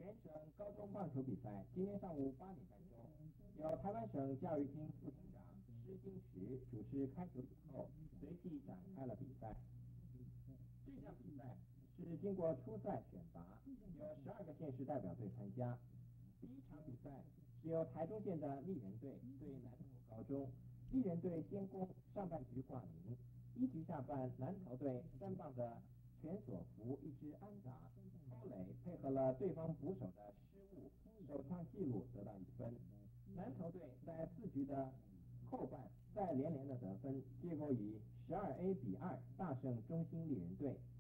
全省高中棒球比赛今天上午8点半钟，由台湾省教育厅副厅长施金石主持开球以后，随即展开了比赛。这项比赛是经过初赛选拔，有12个县市代表队参加。第一场比赛是由台中县的丽人队对南投高中，丽人队先攻上半局挂名，一局下半南投队3棒的全所福一支安打，欧磊配合了对方捕手的失误，首创纪录得到1分。南投队在4局的后半再连的得分，结果以12A-2大胜中兴丽人队，